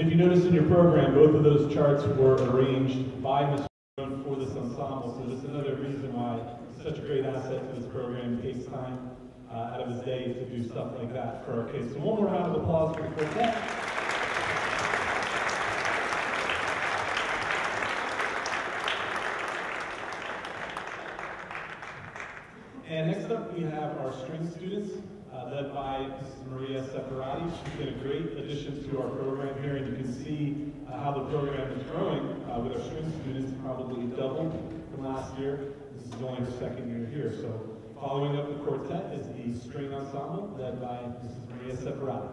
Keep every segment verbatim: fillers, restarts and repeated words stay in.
if you notice in your program, both of those charts were arranged by Mister Jones for this ensemble, so this is another reason why it's such a great asset to this program. He takes time uh, out of his day to do stuff like that for our kids. So one more round of applause for the quartet. And next up, we have our string students, uh, led by Missus Maria Separati. She's been a great addition to our program here, and you can see uh, how the program is growing uh, with our string students, probably doubled from last year. This is only her second year here. So following up the quartet is the string ensemble, led by Missus Maria Separati.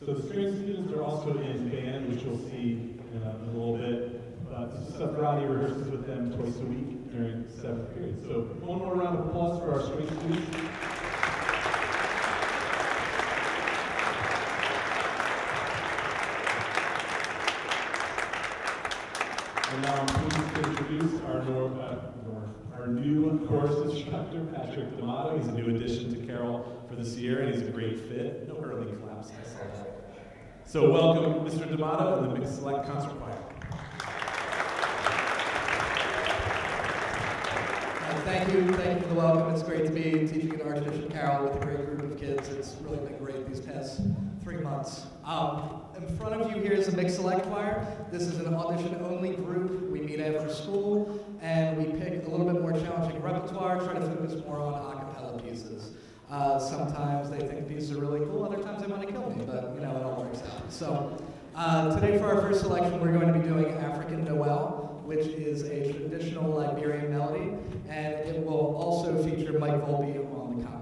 So the string students are also in band, which you'll see in a, in a little bit. But Sister Sepharadi rehearses with them twice a week during seventh period. So one more round of applause for our string students. And now I'm pleased to introduce our, nor, uh, our new chorus instructor, Patrick D'Amato. He's a new addition to Carroll for this year, and he's a great fit. No early claps. So welcome, Mister D'Amato and the Mixed Select Concert Choir. Uh, thank you, thank you for the welcome. It's great to be teaching at Archbishop Carroll with a great group of kids. It's really been great these past three months. Um, in front of you here is the Mixed Select Choir. This is an audition-only group. We meet after school, and we pick a little bit more challenging repertoire, try to focus more on a cappella pieces. Uh, sometimes they think the pieces are really cool, other times they want to kill me, but you know, it all works out. So uh, today for our first selection, we're going to be doing African Noel, which is a traditional Liberian melody, and it will also feature Mike Volpe on the congas.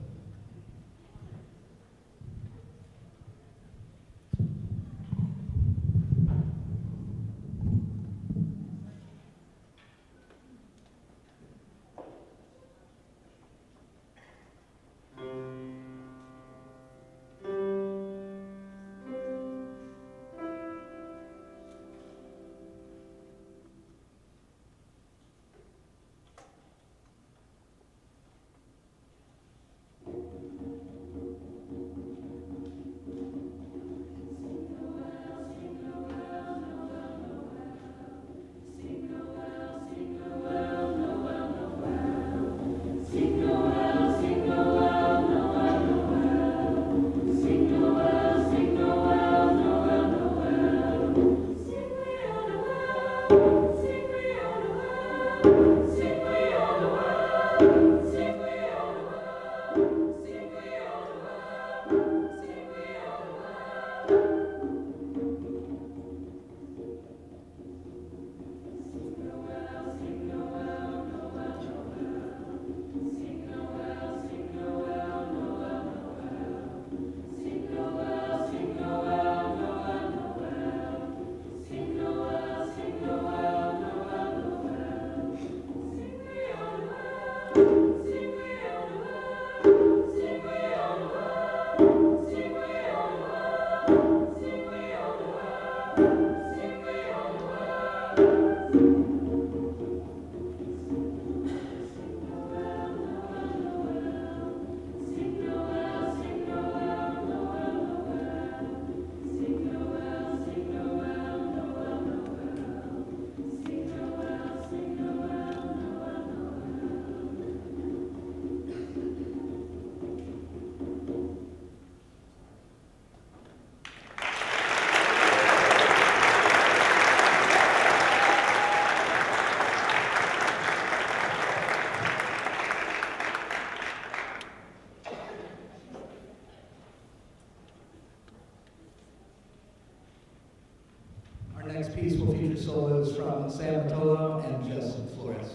Next piece will feature solos from Sam Matolo and Jess Flores.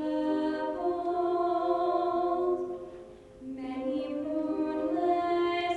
Many moonlight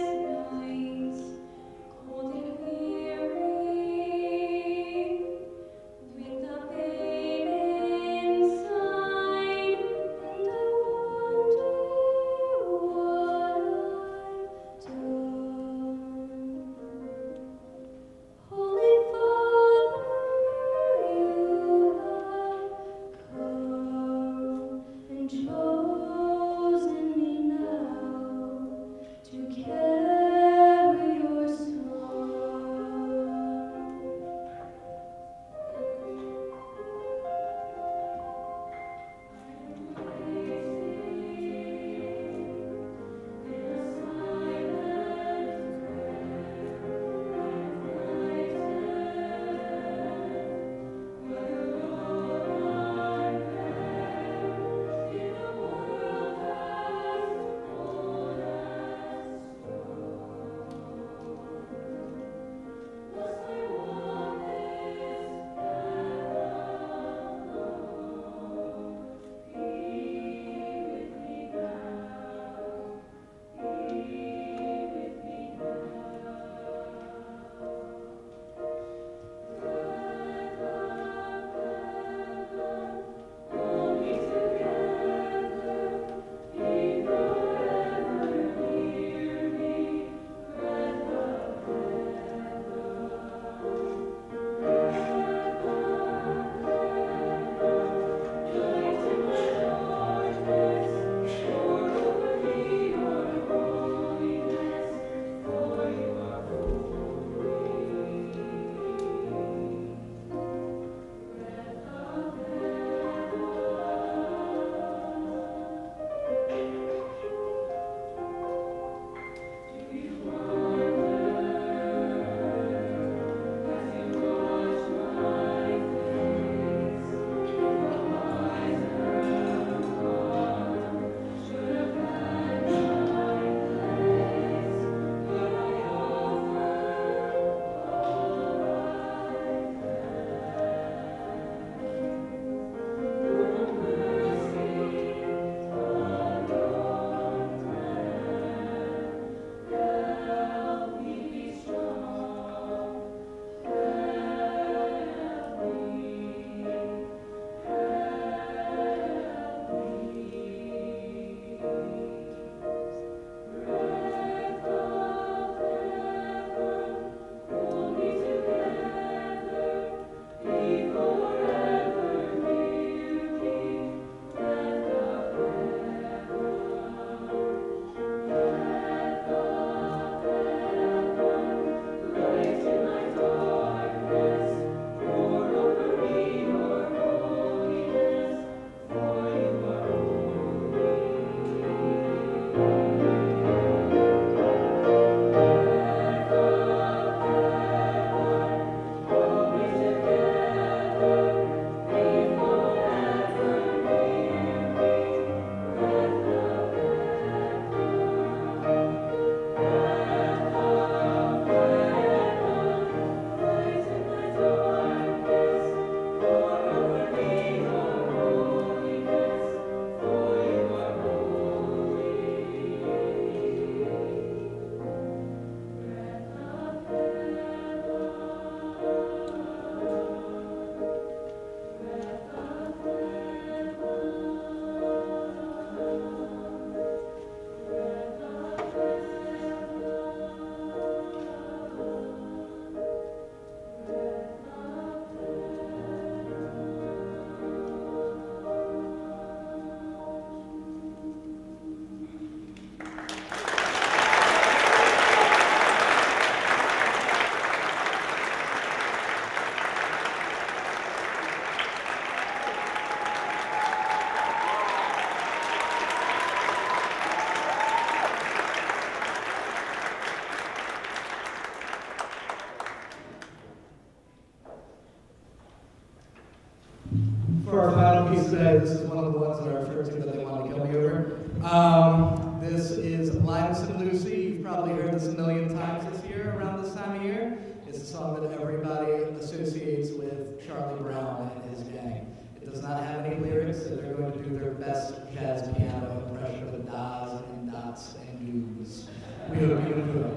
For our final piece today, this is one of the ones that I referred to that they wanted to kill me over. Um, this is Linus and Lucy. You've probably heard this a million times this year, around this time of year. It's a song that everybody associates with Charlie Brown and his gang. It does not have any lyrics, so they're going to do their best jazz piano impression of the das and dots and doos. We hope you enjoy.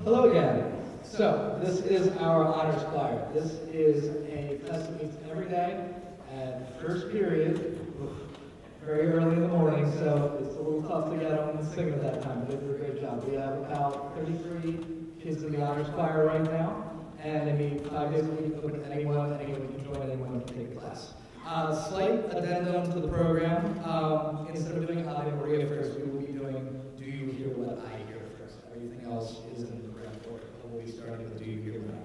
Hello again. So, this is our honors choir. This is a class that meets every day at first period, very early in the morning, so it's a little tough to get them and sing at that time, but they do a great job. We have about thirty-three kids in the honors choir right now, and they meet five days a week, open to anyone, anyone can join, anyone can take a class. Uh, slight addendum to the program. Um, instead of doing Ave Maria first, we will be doing Do You Hear What I Hear first. Everything else is in the program order. We'll be starting with Do You Hear What I Hear.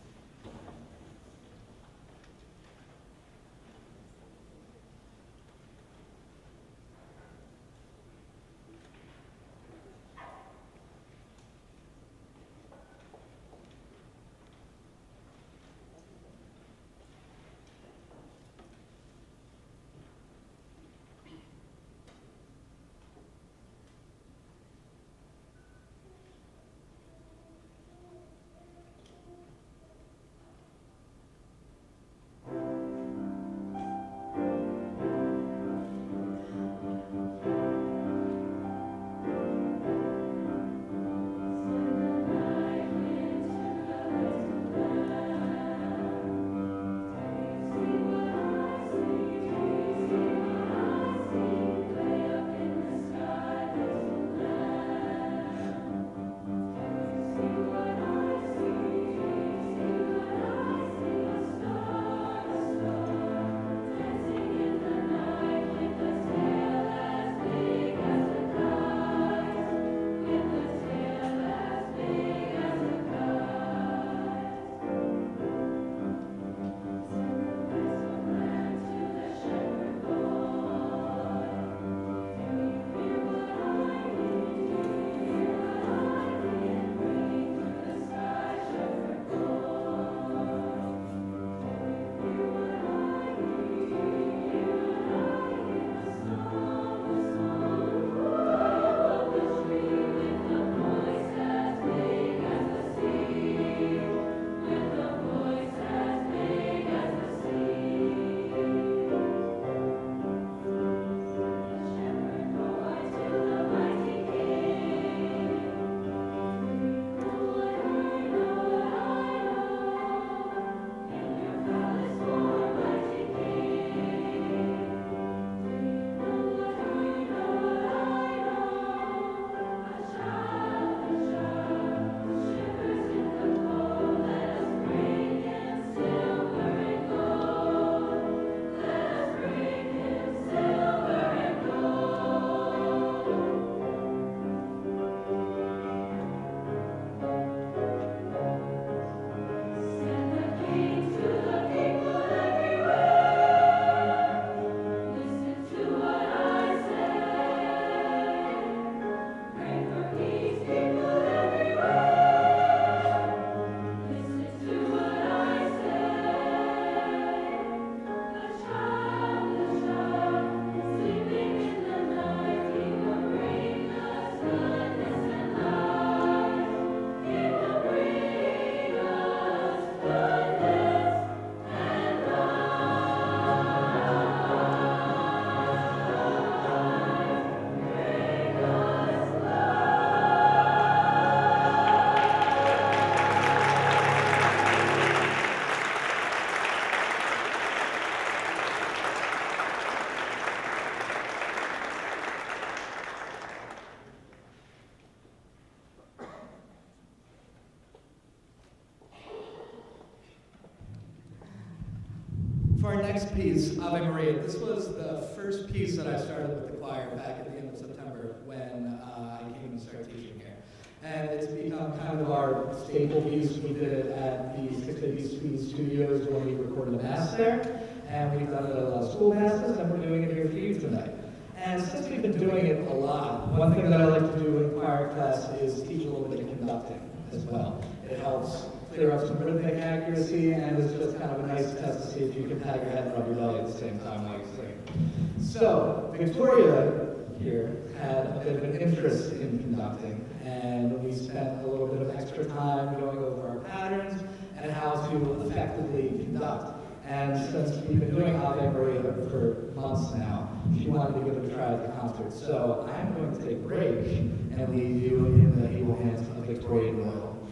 For our next piece, Ave Maria, this was the first piece that I started with the choir back at the end of September when uh, I came to start teaching here. And it's become kind of our staple piece. We did it at the six eighty Sweden Studios when we recorded the Mass there. And we've done it at a lot of school masses, and we're doing it here for you tonight. And since we've been doing it a lot, one thing that I like to do in choir class is teach a little bit of conducting as well. It helps clear up some rhythmic accuracy, and it's just kind of a nice test to see if you can pat your head and rub your belly at the same time while you sing. So, Victoria here had a bit of an interest in conducting, and we spent a little bit of extra time going over our patterns and how to effectively conduct. And since we've been doing Ave Maria for months now, she wanted to give it a try at the concert. So I'm going to take a break and leave you in the able hands of Victoria Doyle.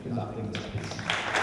conducting this piece.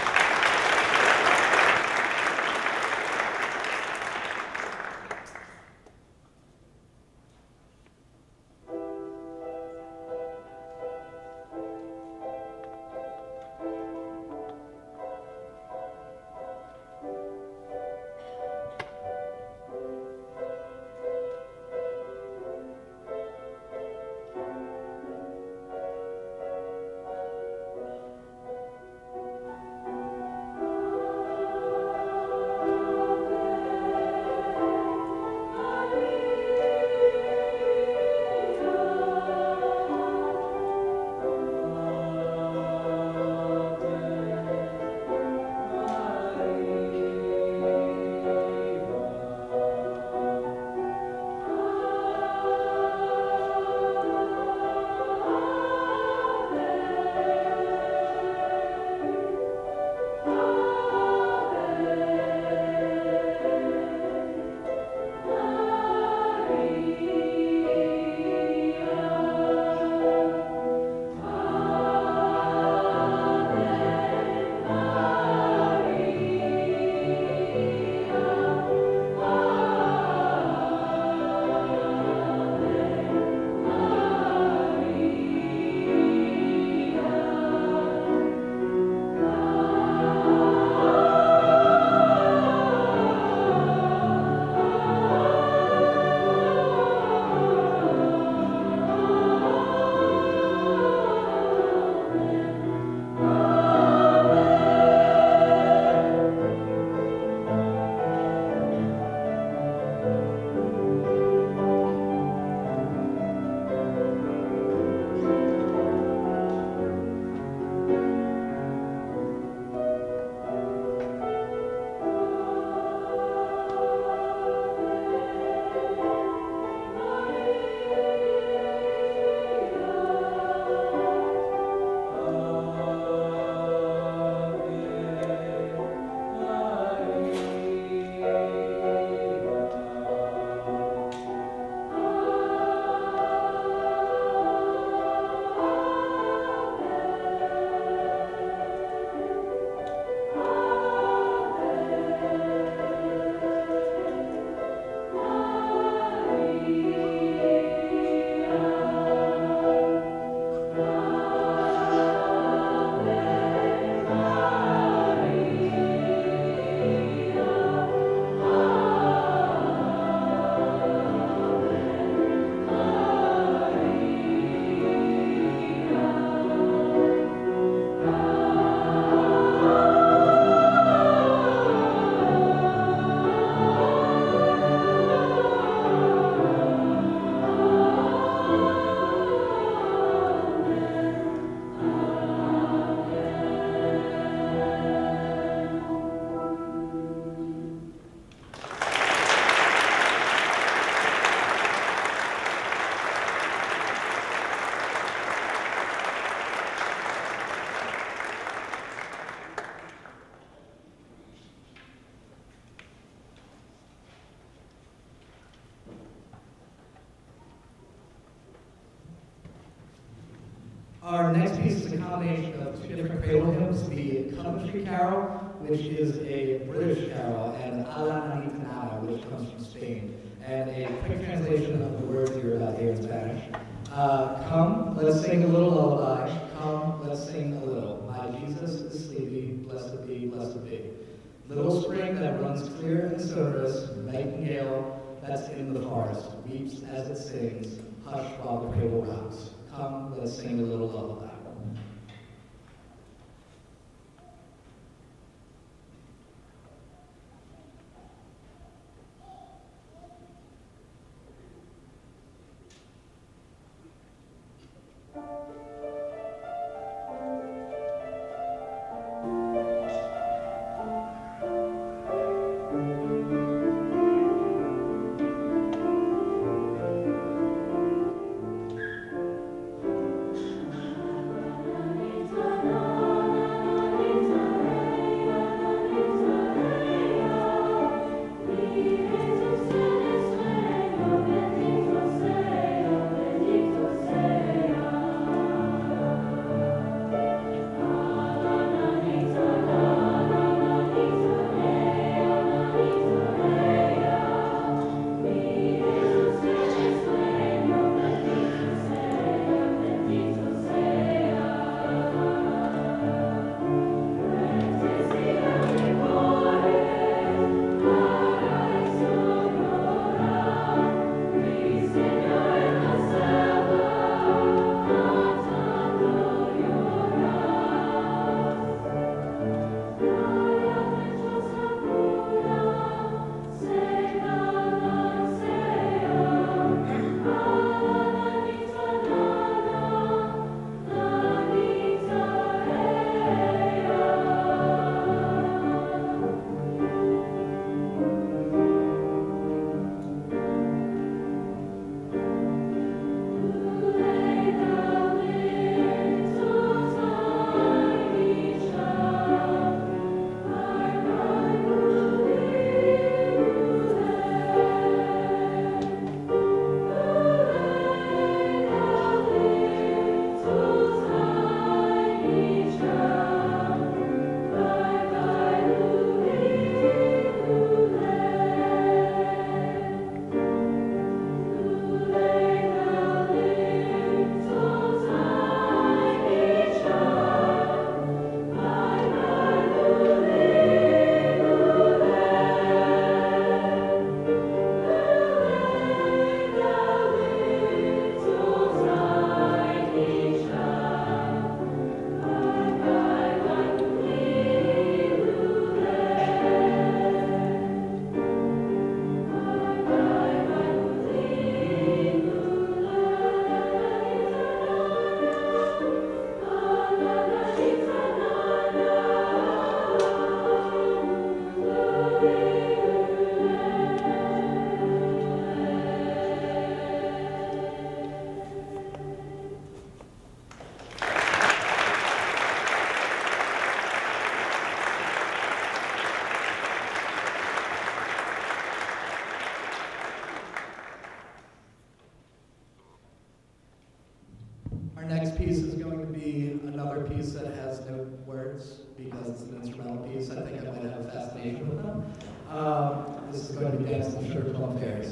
Our next piece is a combination of two different cradle hymns, the Country Carroll, which is a British carol, and Ala Nanitanana, which comes from Spain. And a quick translation of the words you're about to hear in Spanish. Uh, come, let's sing a little lullaby. Come, let's sing a little. My Jesus is sleepy, blessed be, blessed be. Little spring that runs clear and sonorous, nightingale that's in the forest, weeps as it sings, hush while the cradle rocks. Come, let's sing a little lullaby. next piece is going to be another piece that has no words because it's an instrumental piece. I think I might have a fascination with them. Um, this is going to be Dance of the Sugar Plum Fairies.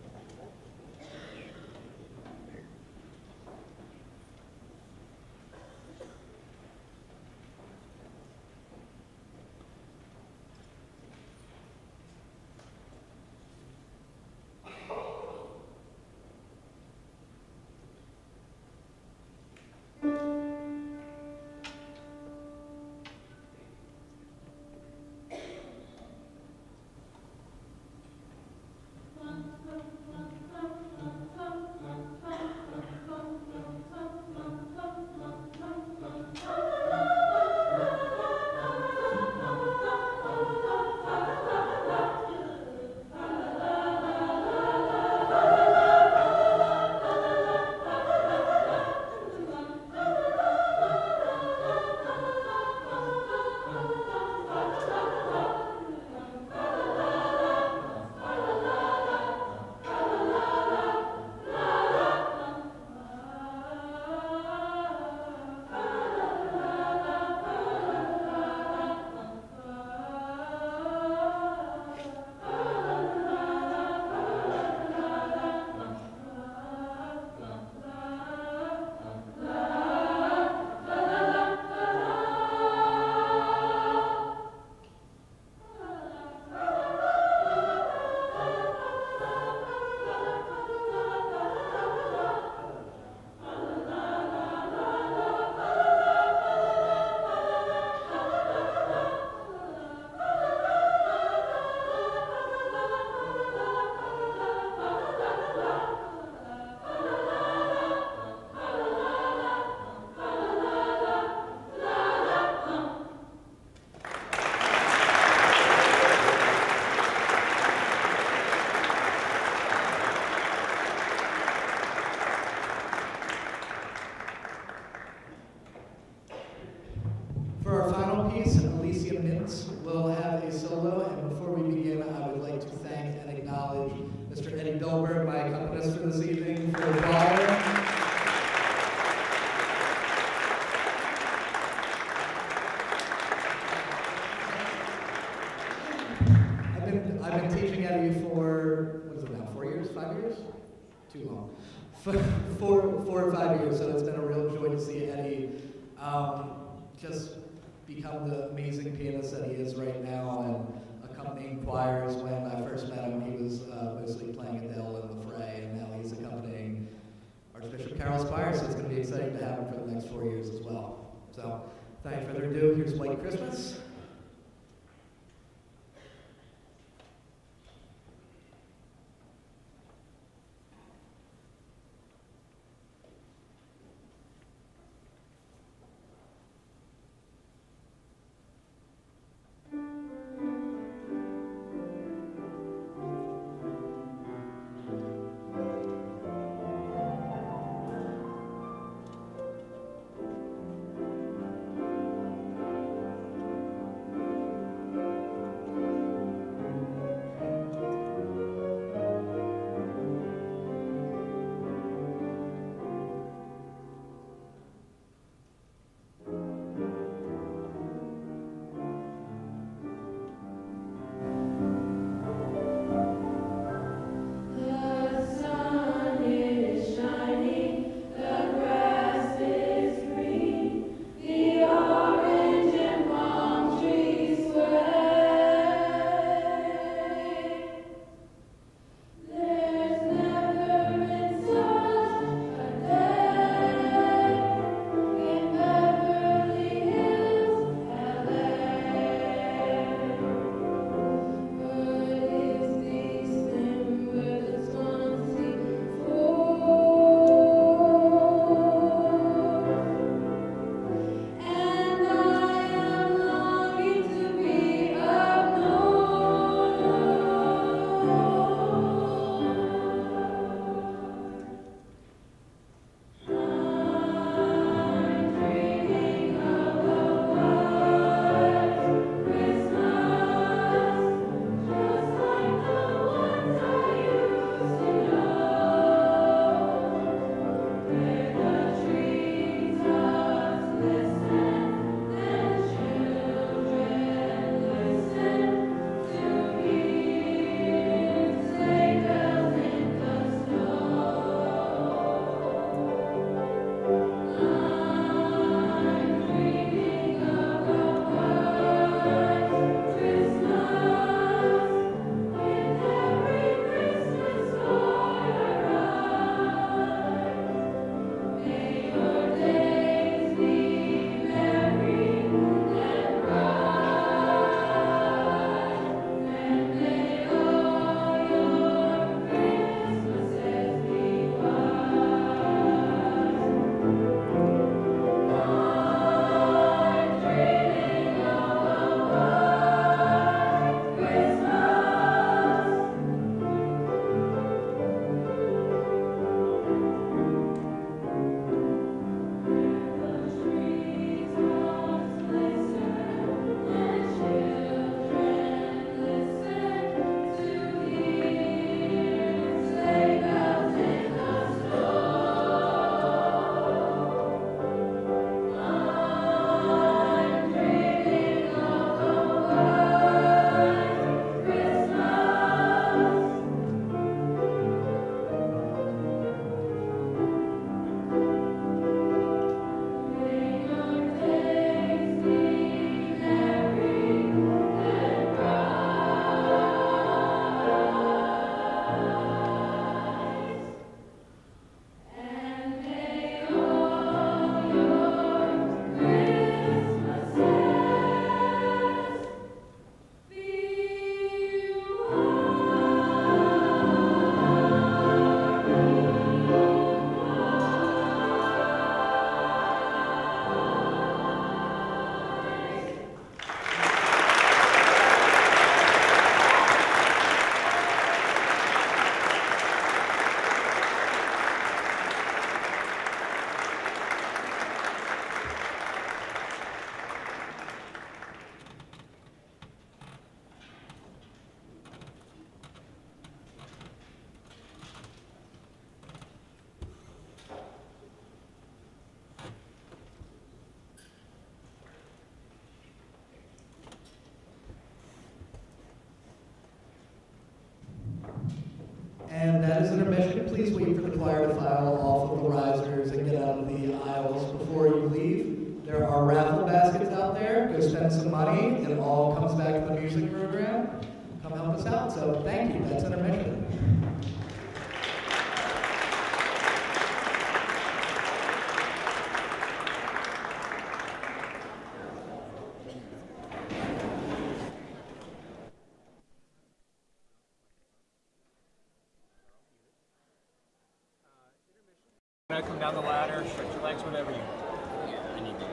Will have a solo, and before we begin, I would like to thank and acknowledge Mister Eddie Bilberg, my accompanist for this evening, for the choir. I've been I've been teaching Eddie for what is it now? Four years? Five years? Too long. four four or five years. So it's been a real joy to see Eddie um, just become the amazing pianist that he is right now, and accompanying choirs. When I first met him, he was uh, mostly playing Adele in the fray, and now he's accompanying Archbishop Carroll's choir, so it's going to be exciting to have him for the next four years as well. So, without further ado, here's White Christmas. And that is intermission. Please wait for the choir to file off of the risers and get out of the aisles before you leave. There are raffle baskets out there. Go spend some money. It all comes back to the music program. Come help us out. So thank you. That's intermission. Come down the ladder, stretch your legs, whatever you want. Yeah, I need those.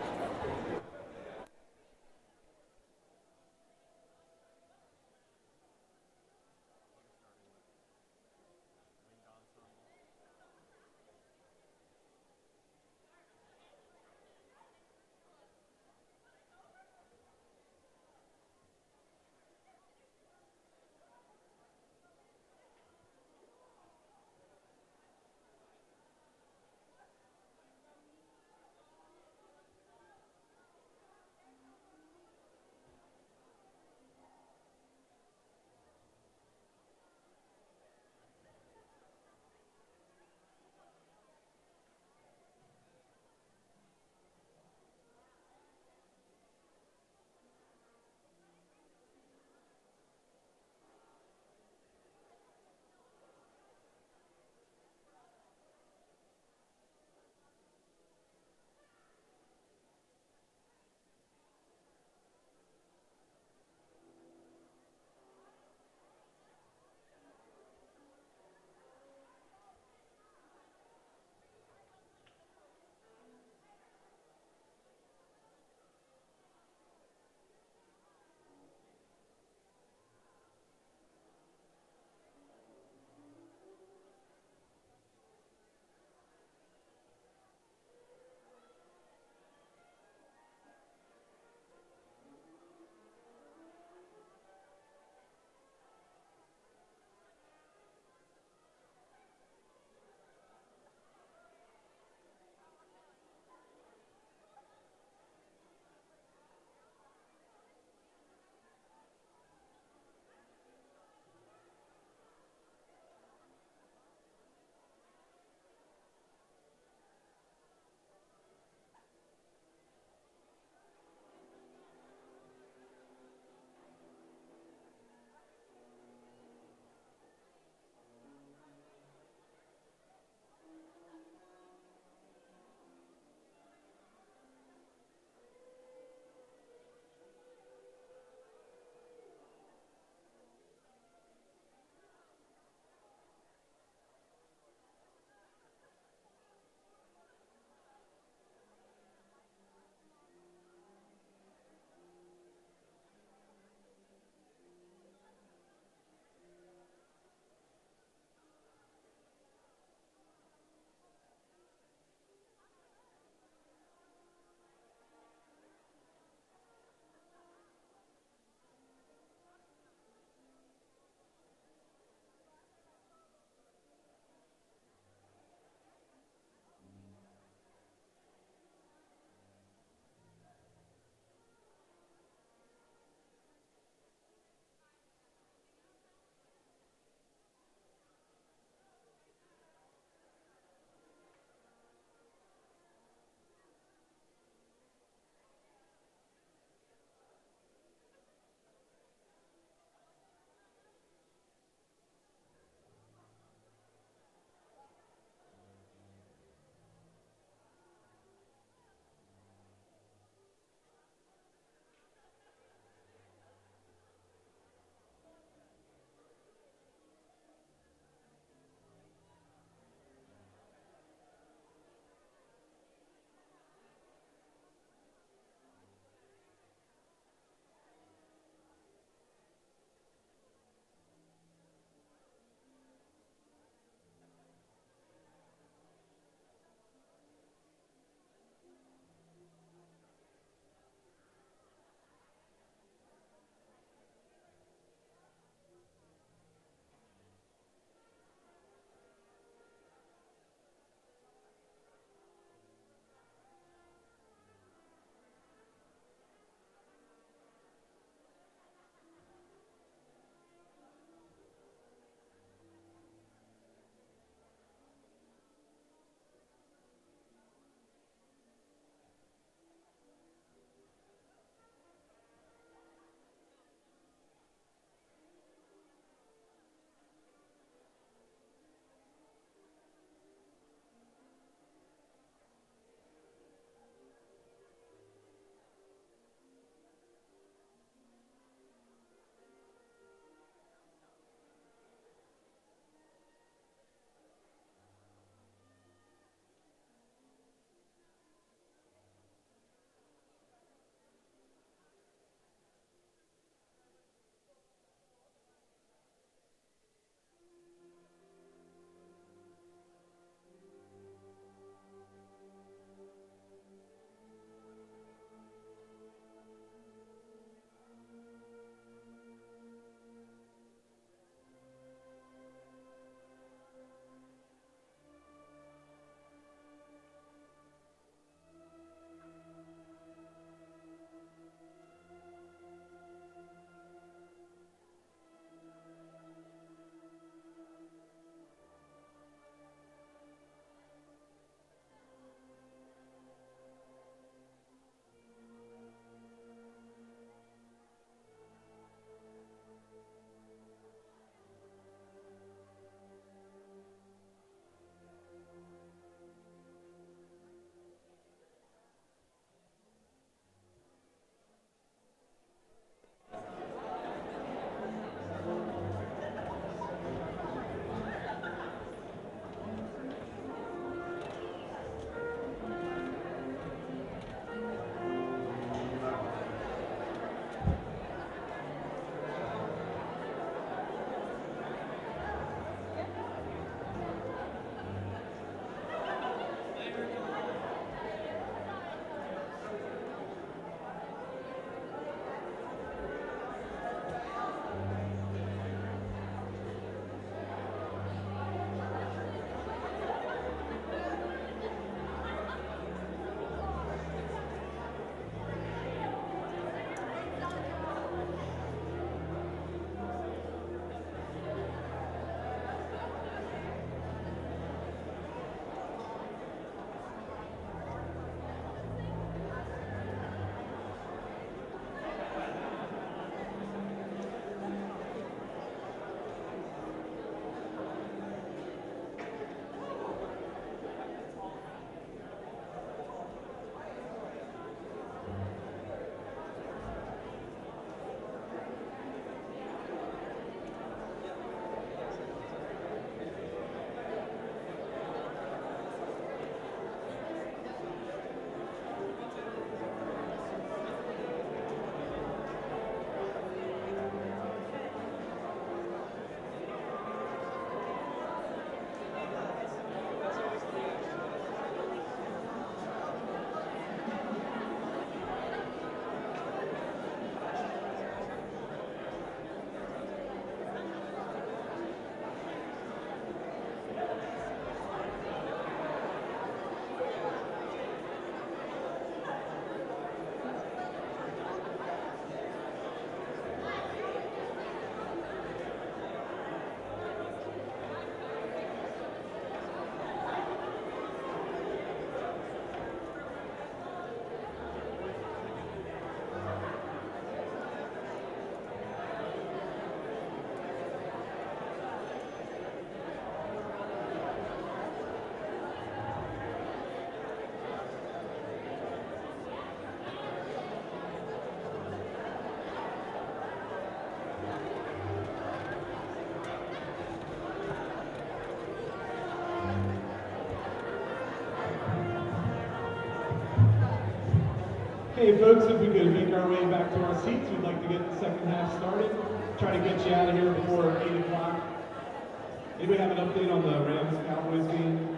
Hey folks, if we could make our way back to our seats, we'd like to get the second half started. Try to get you out of here before eight o'clock. Anybody have an update on the Rams Cowboys game?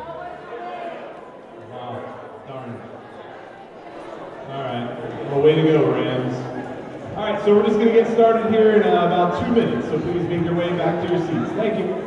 Wow, darn. All right, well, way to go, Rams. All right, so we're just going to get started here in uh, about two minutes, so please make your way back to your seats. Thank you.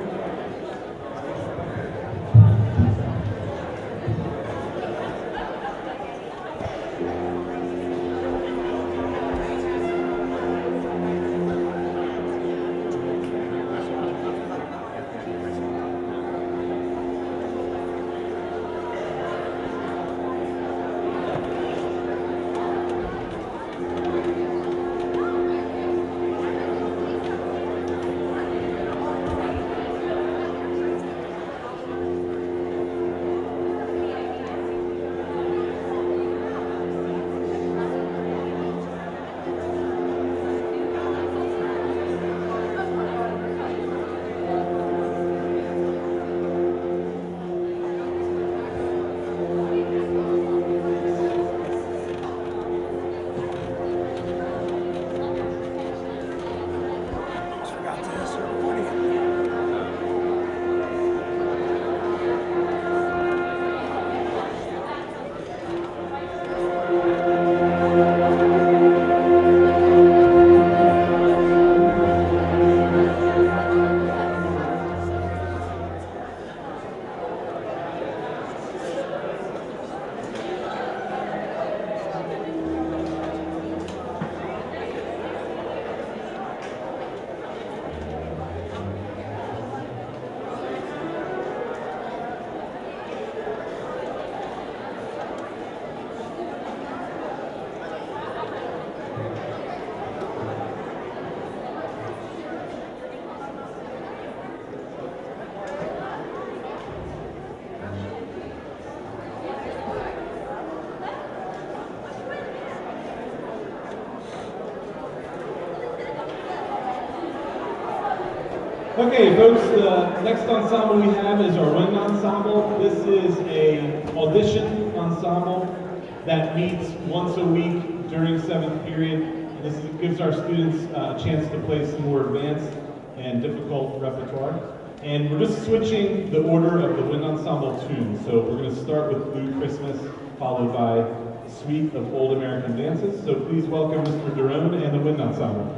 Okay, folks, the next ensemble we have is our wind ensemble. This is a audition ensemble that meets once a week during seventh period. This gives our students uh, a chance to play some more advanced and difficult repertoire. And we're just switching the order of the wind ensemble tunes. So we're going to start with Blue Christmas, followed by a suite of Old American dances. So please welcome Mister Derone and the wind ensemble.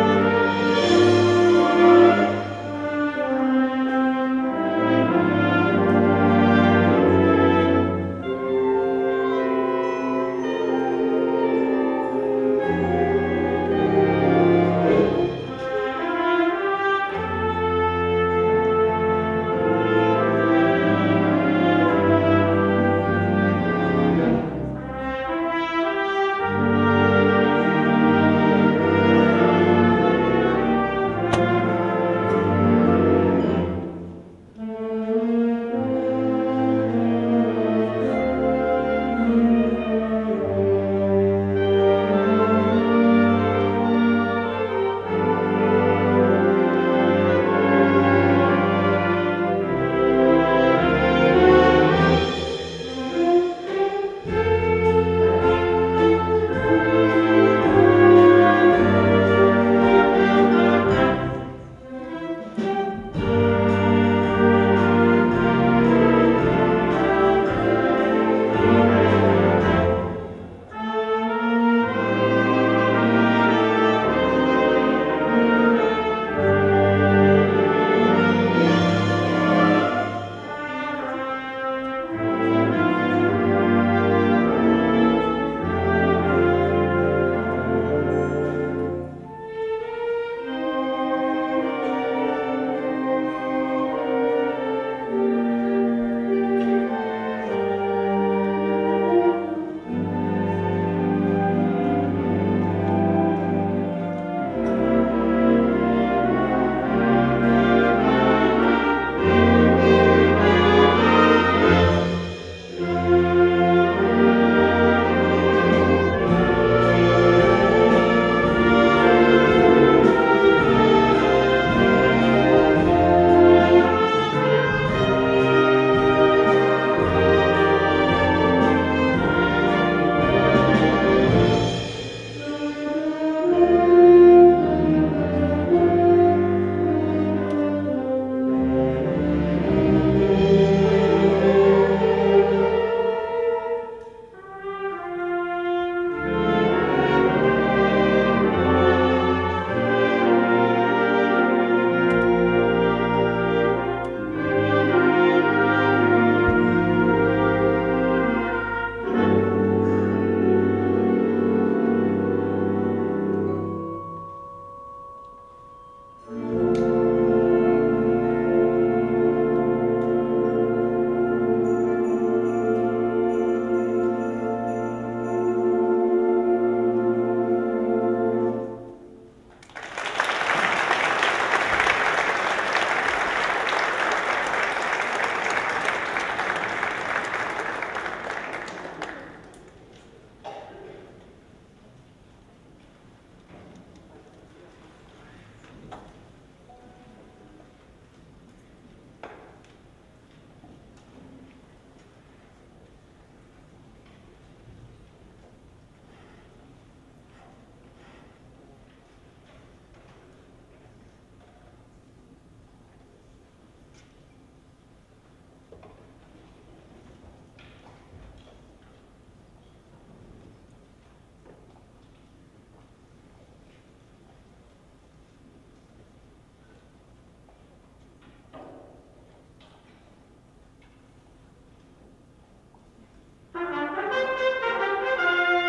Thank you.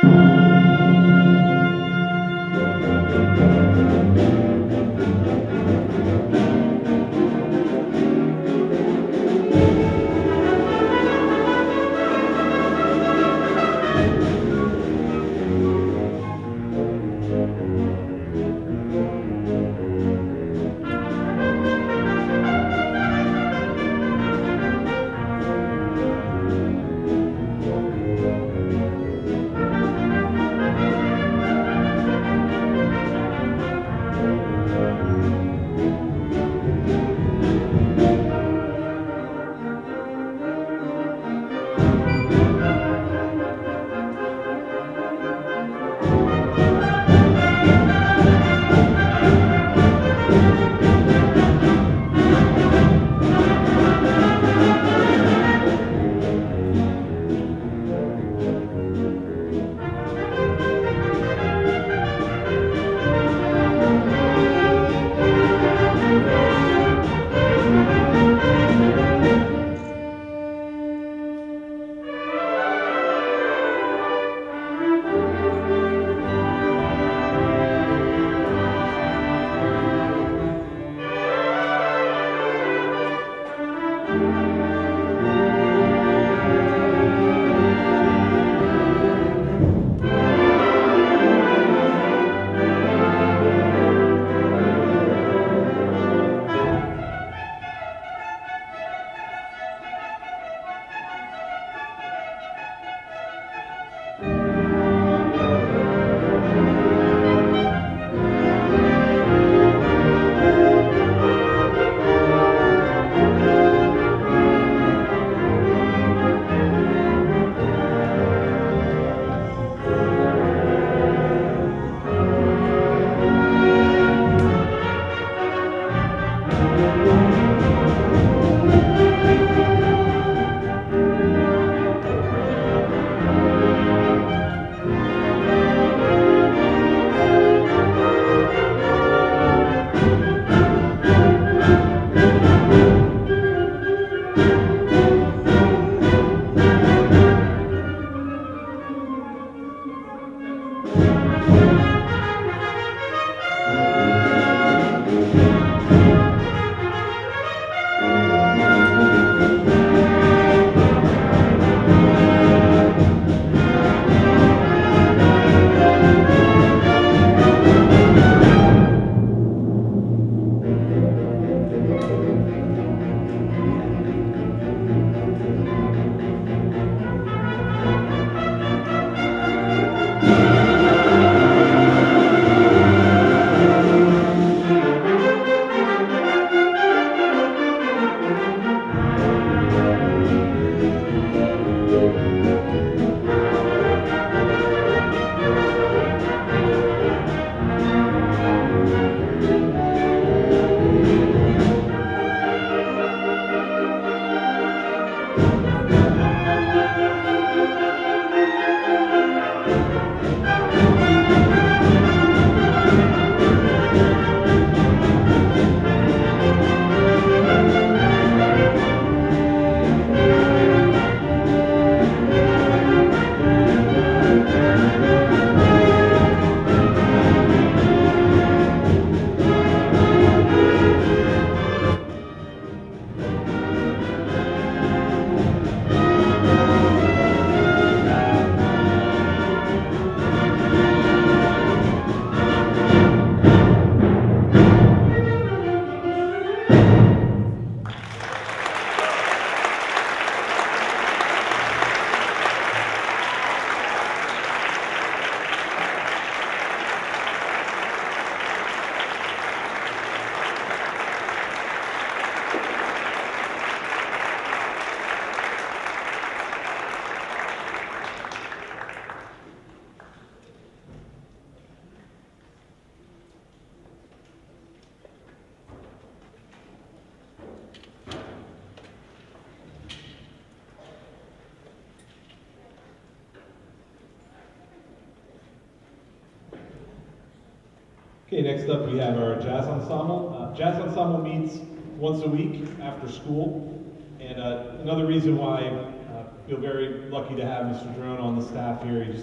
Okay, next up we have our jazz ensemble. Uh, jazz ensemble meets once a week after school, and uh, another reason why I uh, feel very lucky to have Mister Jerome on the staff here. He just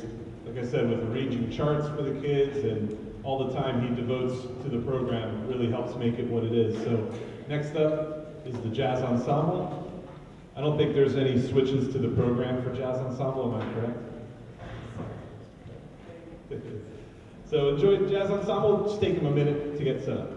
like I said, with arranging charts for the kids and all the time he devotes to the program really helps make it what it is. So next up is the Jazz Ensemble. I don't think there's any switches to the program for Jazz Ensemble, am I correct? So enjoy the Jazz Ensemble, just take them a minute to get set up.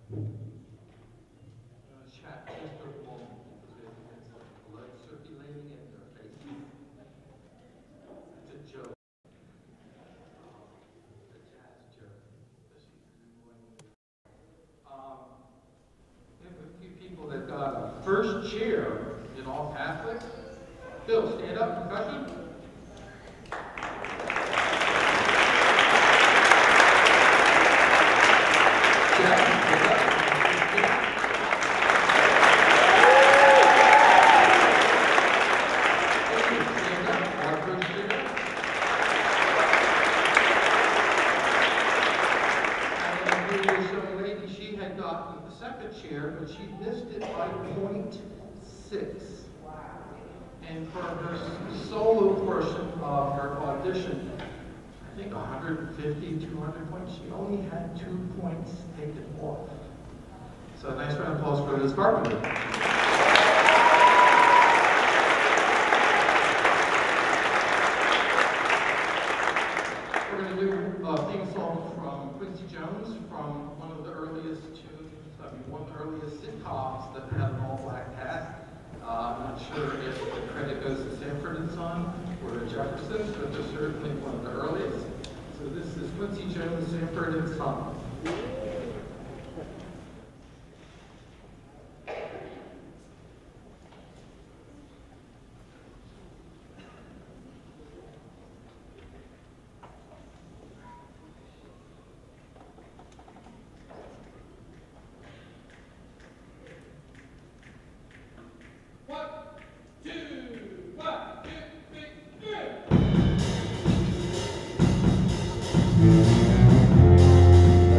Chat just for a moment because we have some blood circulating in their faces. It's a joke. Um, a jazz joke. Um, we have a few people that got a first chair in all Catholics. Bill, stand up, concussion. Jack, stand up. Chair, but she missed it by point six. And for her solo portion of her audition, I think one hundred fifty, two hundred points, she only had two points taken off. So a nice round of applause for Liz Carpenter. We're going to do a theme song from Quincy Jones from one of the earliest tunes. I mean, one of the earliest sitcoms that had an all-black cast. Uh, I'm not sure if the credit goes to Sanford and Son or the Jeffersons, but they're certainly one of the earliest. So this is Quincy Jones, Sanford and Son. Thank you.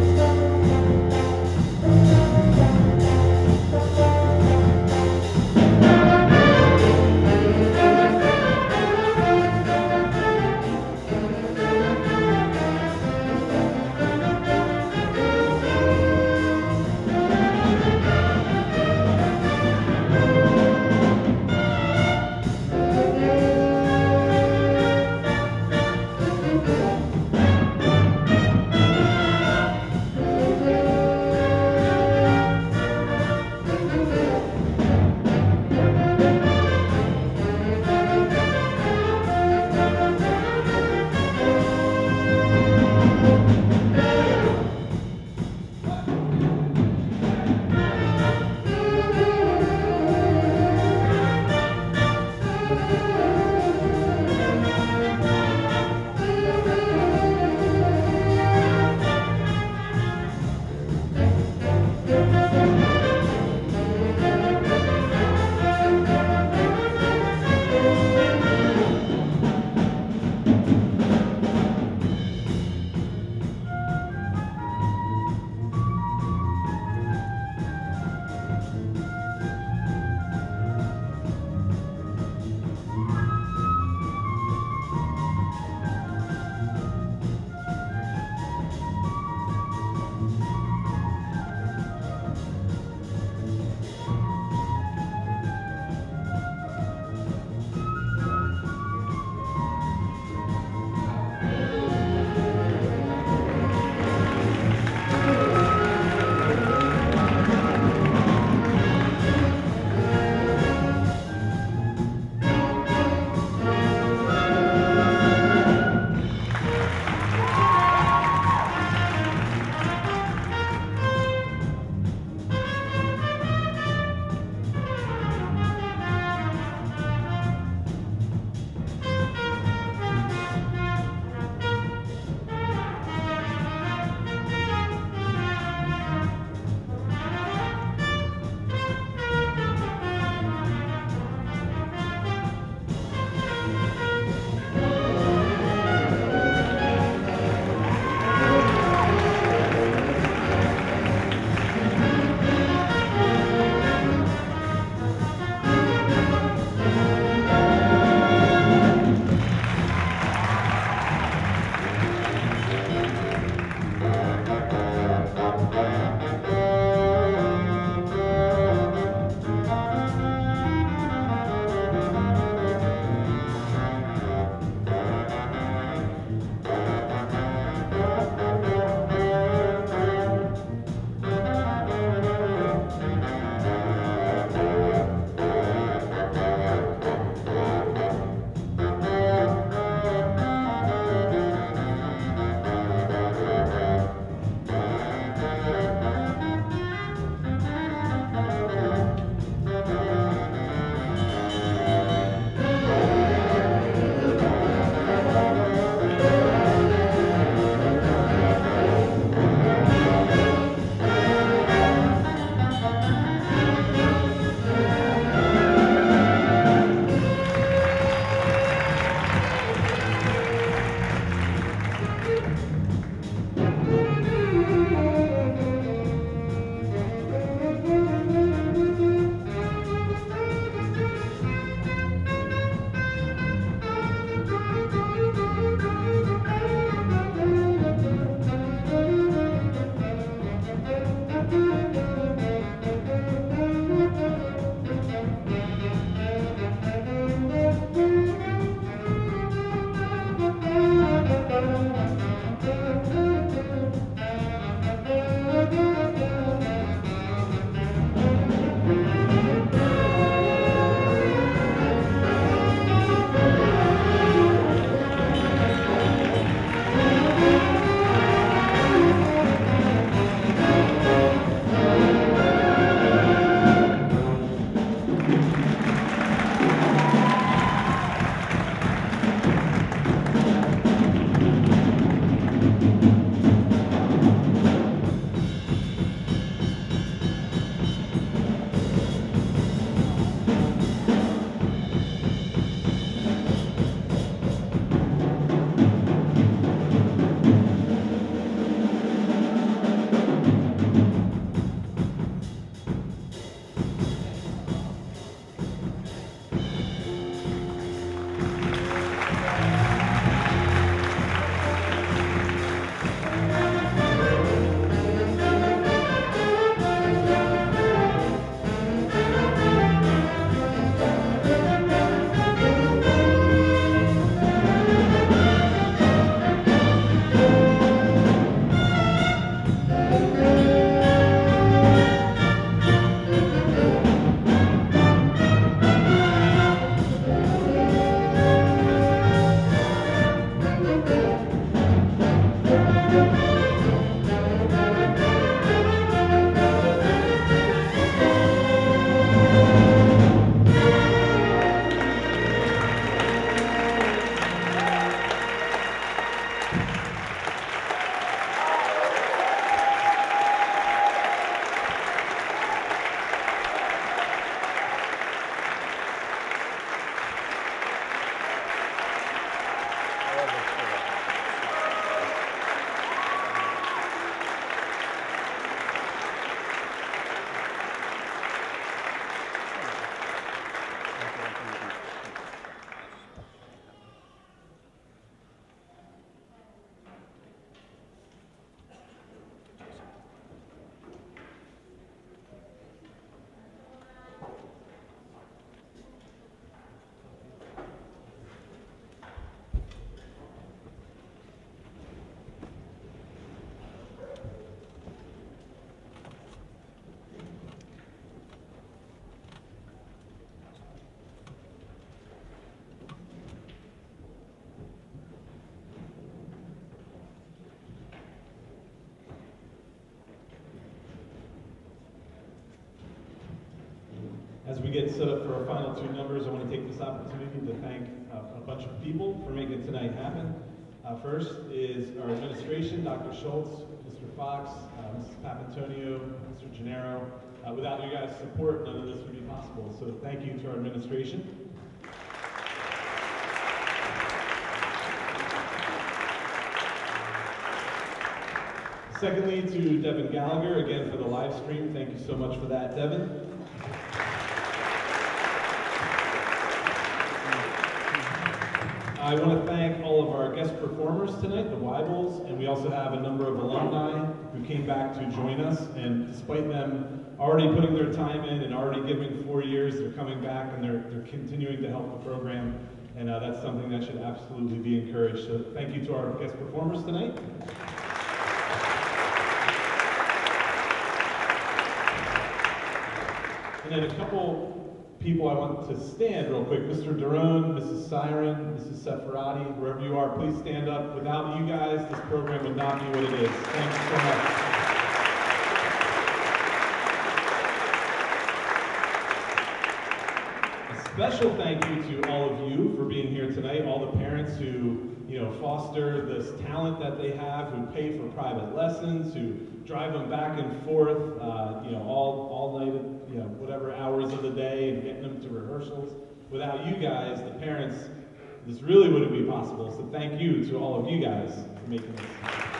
get set up for our final two numbers, I want to take this opportunity to thank uh, a bunch of people for making tonight happen. Uh, first is our administration, Doctor Schultz, Mister Fox, uh, Missus Papantonio, Mister Gennaro. Uh, without you guys' support, none of this would be possible. So thank you to our administration. Secondly, to Devin Gallagher, again for the live stream. Thank you so much for that, Devin. I want to thank all of our guest performers tonight, the Weibels, and we also have a number of alumni who came back to join us, and despite them already putting their time in and already giving four years, they're coming back and they're, they're continuing to help the program, and uh, that's something that should absolutely be encouraged. So thank you to our guest performers tonight. And then a couple people I want to stand real quick. Mister Daron, Missus Siren, Missus Seferati, wherever you are, please stand up. Without you guys, this program would not be what it is. Thank you so much. A special thank you to all of you for being here tonight, all the parents who, you know, foster this talent that they have, who pay for private lessons, who drive them back and forth, uh, you know, all, all night, you know, whatever hours of the day, and getting them to rehearsals. Without you guys, the parents, this really wouldn't be possible. So thank you to all of you guys for making this.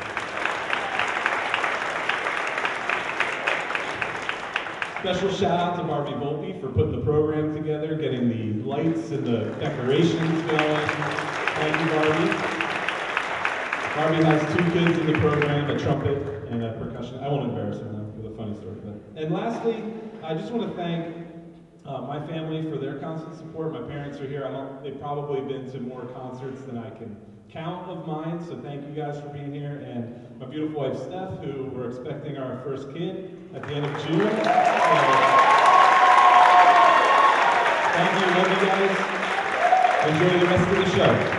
Special shout out to Barbie Volpe for putting the program together, getting the lights and the decorations going. Thank you, Barbie. Barbie has two kids in the program, a trumpet and a percussion. I won't embarrass her now with a funny story. But. And lastly, I just want to thank uh, my family for their constant support. My parents are here. I don't, they've probably been to more concerts than I can count of mine, so thank you guys for being here. And my beautiful wife, Steph, who we're expecting our first kid at the end of June. So, thank you. Love you guys. Enjoy the rest of the show.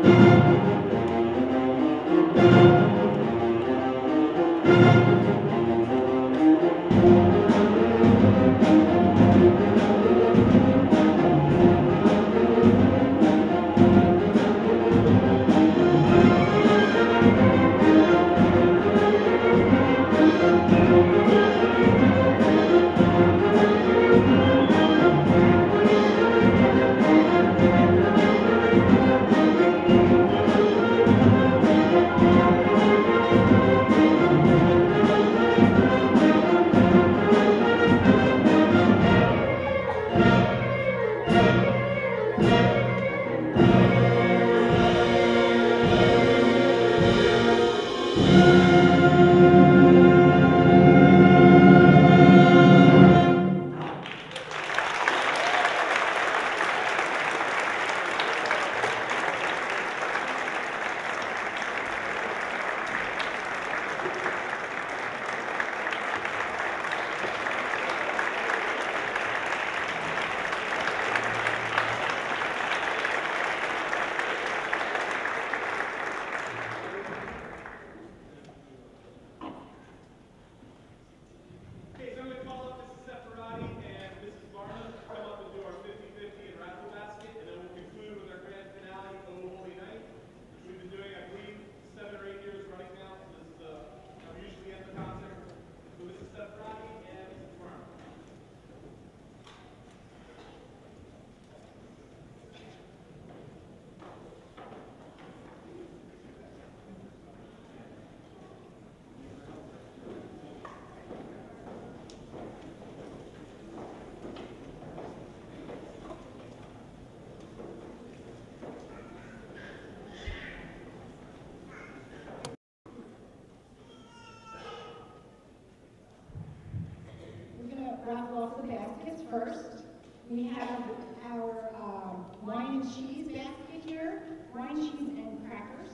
raffle off the baskets first. We have our um, wine and cheese basket here, wine, cheese, and crackers.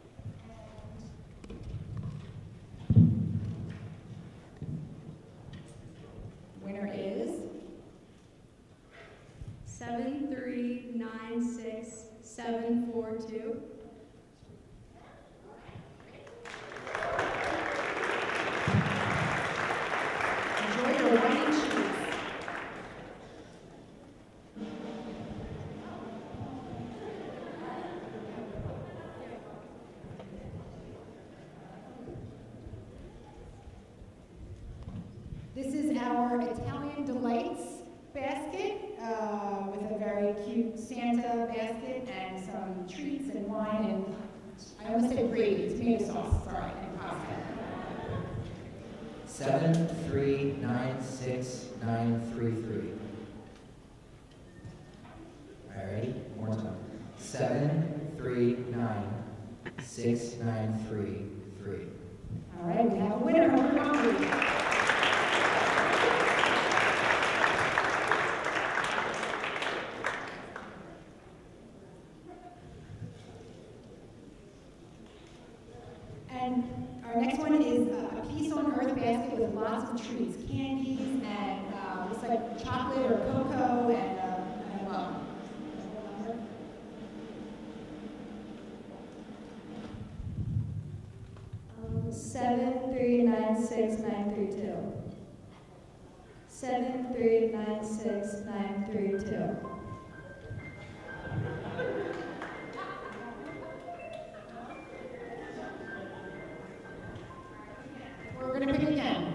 And winner is seven three nine six seven four two. Enjoy your wine and cheese. This is our Italian Delights basket uh, with a very cute Santa basket and some treats and wine and, I almost said gravy, tomato sauce, sorry, and pasta. Seven three nine six nine three three. All right, ready? One more time. Seven three nine six nine three three. All right, we have a winner. We're hungry. And our next one is uh, a Peace on Earth basket with lots of treats, candies, and uh, looks like chocolate or cocoa, and, uh, and well, Um, seven three nine six nine three two. Seven three nine six nine three two. we're going to pick again.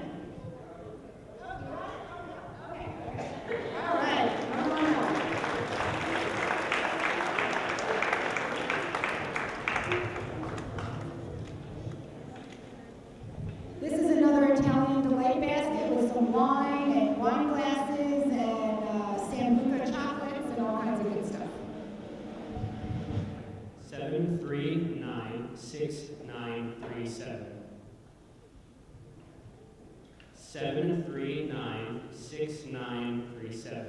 All right, one more. This is another Italian Delight basket with some wine and wine glasses and uh, Sambuca chocolates and all kinds of good stuff. Seven three nine six nine three seven. Seven three nine six nine three seven.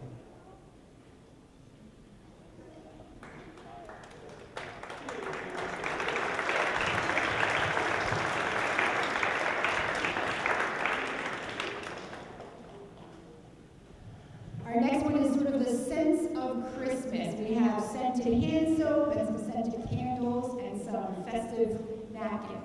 Our next one is sort of the sense of Christmas. We have scented hand soap and some scented some festive napkins.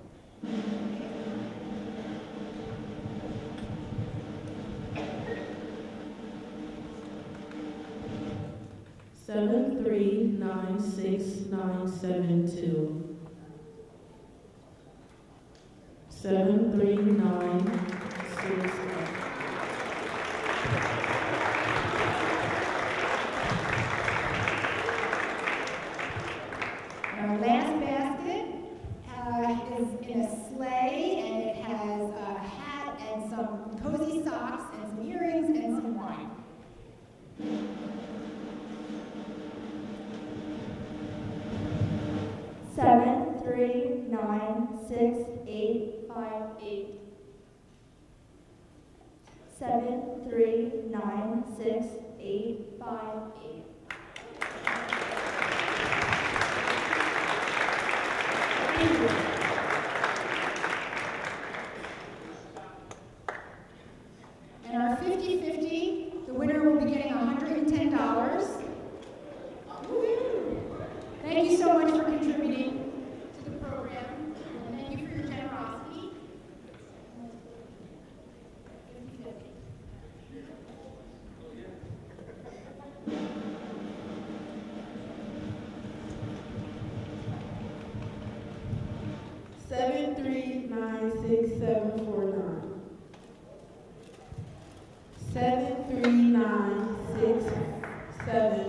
Seven three nine six nine seven two. Seven three nine six. Our last basket uh, is in a sleigh, and it has a hat and some cozy socks and some earrings and some wine. Seven three nine six eight five eight. Seven three nine six eight five eight. And our fifty fifty, the winner will be getting one hundred ten dollars. Thank you so much for contributing to the program, and thank you for your generosity. Seven three nine six seven four nine. Seven three nine six seven